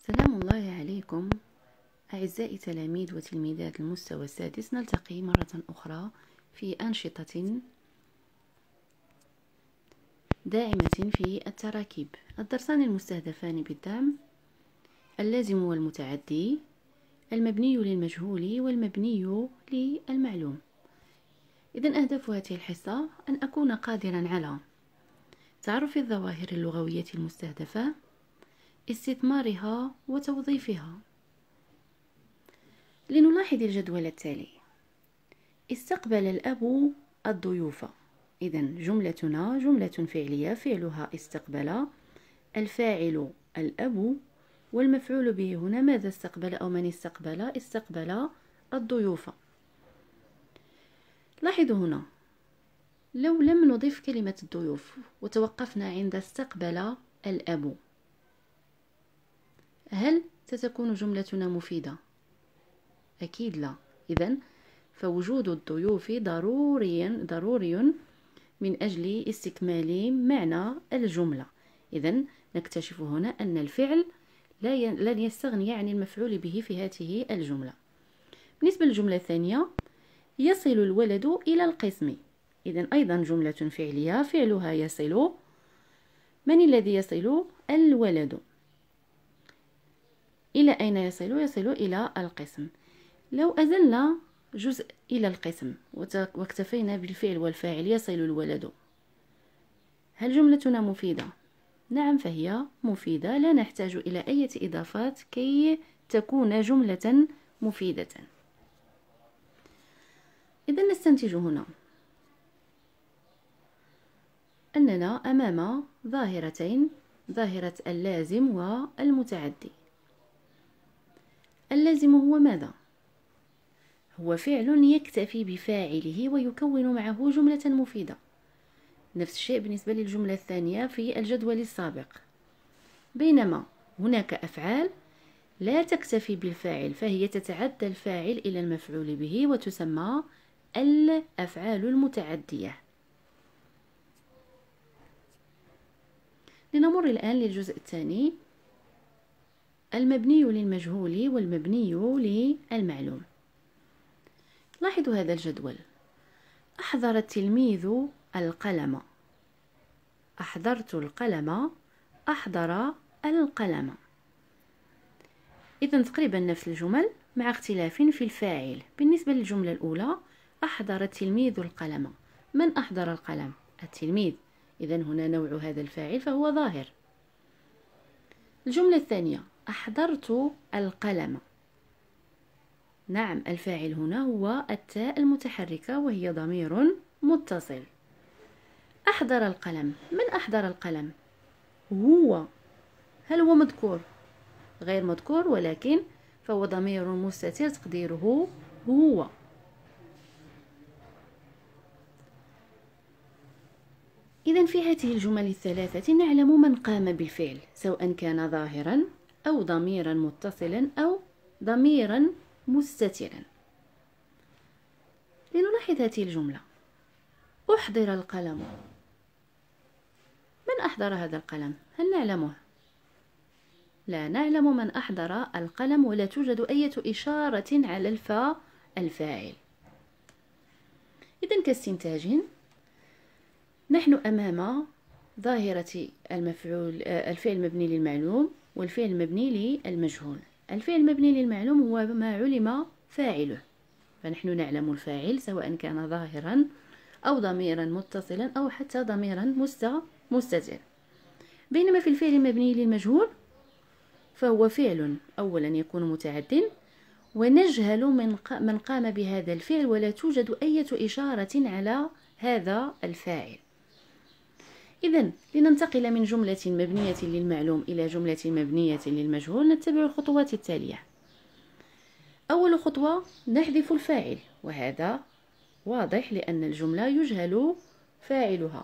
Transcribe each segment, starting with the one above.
سلام الله عليكم أعزائي تلاميذ وتلميذات المستوى السادس. نلتقي مرة أخرى في أنشطة داعمة في التراكيب. الدرسان المستهدفان بالدعم: اللازم والمتعدي، المبني للمجهول والمبني للمعلوم. إذن أهداف هذه الحصة أن أكون قادرا على تعرف الظواهر اللغوية المستهدفة، استثمارها وتوظيفها. لنلاحظ الجدول التالي: استقبل الأب الضيوف. إذن جملتنا جملة فعلية فعلها استقبل، الفاعل الأب، والمفعول به هنا ماذا استقبل أو من استقبل؟ استقبل الضيوف. لاحظوا هنا لو لم نضيف كلمة الضيوف وتوقفنا عند استقبل الأب، هل ستكون جملتنا مفيدة؟ أكيد لا. إذن فوجود الضيوف ضروري من أجل استكمال معنى الجملة. إذن نكتشف هنا أن الفعل لن يستغني عن المفعول به في هذه الجملة. بالنسبة للجملة الثانية: يصل الولد إلى القسم. إذن أيضا جملة فعلية فعلها يصل. من الذي يصل؟ الولد. إلى أين يصل؟ يصل إلى القسم. لو أزلنا جزء إلى القسم واكتفينا بالفعل والفاعل يصل الولد، هل جملتنا مفيدة؟ نعم، فهي مفيدة، لا نحتاج إلى أي إضافات كي تكون جملة مفيدة. إذن نستنتج هنا أننا أمام ظاهرتين: ظاهرة اللازم والمتعدي. اللازم هو ماذا؟ هو فعل يكتفي بفاعله ويكون معه جملة مفيدة. نفس الشيء بالنسبة للجملة الثانية في الجدول السابق. بينما هناك أفعال لا تكتفي بالفاعل، فهي تتعدى الفاعل إلى المفعول به وتسمى الأفعال المتعدية. لنمر الآن للجزء الثاني: المبني للمجهول والمبني للمعلوم. لاحظوا هذا الجدول: أحضر التلميذ القلم، أحضرت القلم، أحضر القلم. إذن تقريبا نفس الجمل مع اختلاف في الفاعل. بالنسبة للجملة الأولى: أحضر التلميذ القلم. من أحضر القلم؟ التلميذ. إذن هنا نوع هذا الفاعل فهو ظاهر. الجملة الثانية: أحضرت القلم. نعم، الفاعل هنا هو التاء المتحركة وهي ضمير متصل. أحضر القلم. من أحضر القلم؟ هو. هل هو مذكور؟ غير مذكور، ولكن فهو ضمير مستتر تقديره هو. إذن في هذه الجمل الثلاثة نعلم من قام بالفعل، سواء كان ظاهرا أو ضميرا متصلا أو ضميرا مستترا. لنلاحظ هذه الجملة: أحضر القلم. من أحضر هذا القلم؟ هل نعلمه؟ لا نعلم من أحضر القلم، ولا توجد أي إشارة على الفاعل. إذن كاستنتاج نحن أمام ظاهرة الفعل المبني للمعلوم والفعل المبني للمجهول. الفعل المبني للمعلوم هو ما علم فاعله، فنحن نعلم الفاعل سواء كان ظاهرا أو ضميرا متصلا أو حتى ضميرا مستتر. بينما في الفعل المبني للمجهول فهو فعل أولا يكون متعد، ونجهل من قام بهذا الفعل، ولا توجد أي إشارة على هذا الفاعل. إذن لننتقل من جملة مبنية للمعلوم إلى جملة مبنية للمجهول نتبع الخطوات التالية. أول خطوة: نحذف الفاعل، وهذا واضح لأن الجملة يجهل فاعلها.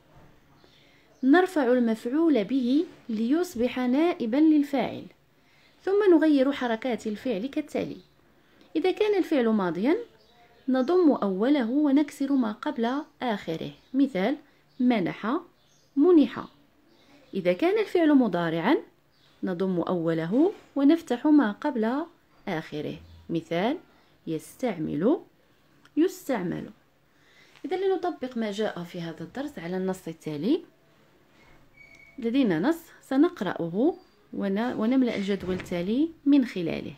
نرفع المفعول به ليصبح نائبا للفاعل، ثم نغير حركات الفعل كالتالي: إذا كان الفعل ماضيا نضم أوله ونكسر ما قبل آخره. مثال: منح، منح. إذا كان الفعل مضارعا نضم أوله ونفتح ما قبل آخره. مثال: يستعمل، يستعمل. إذا لنطبق ما جاء في هذا الدرس على النص التالي. لدينا نص سنقرأه ونملأ الجدول التالي من خلاله.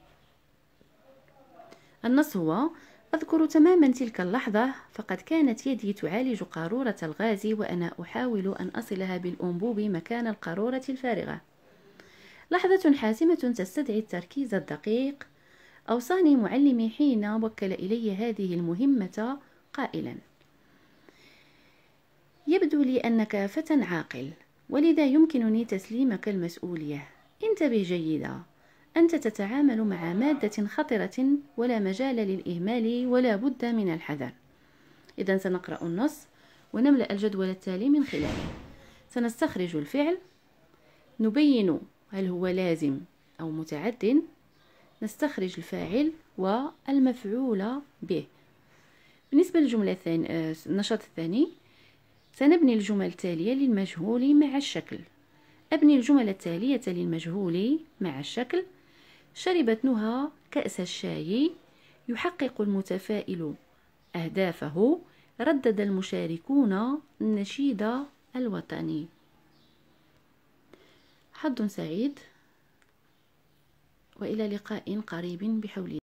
النص هو: أذكر تماما تلك اللحظة، فقد كانت يدي تعالج قارورة الغاز وأنا أحاول أن أصلها بالأنبوب مكان القارورة الفارغة. لحظة حاسمة تستدعي التركيز الدقيق. أوصاني معلمي حين وكل إلي هذه المهمة قائلا: يبدو لي أنك فتى عاقل، ولذا يمكنني تسليمك المسؤولية. انتبه جيدا، أنت تتعامل مع مادة خطرة ولا مجال للإهمال ولا بد من الحذر. إذا سنقرأ النص ونملأ الجدول التالي من خلاله. سنستخرج الفعل، نبين هل هو لازم أو متعد، نستخرج الفاعل والمفعول به. بالنسبة للجملة النشاط الثاني، سنبني الجمل التالية للمجهول مع الشكل. أبني الجمل التالية للمجهول مع الشكل: شربت نهى كأس الشاي، يحقق المتفائل أهدافه، ردد المشاركون النشيد الوطني. حظ سعيد، وإلى لقاء قريب بحول الله.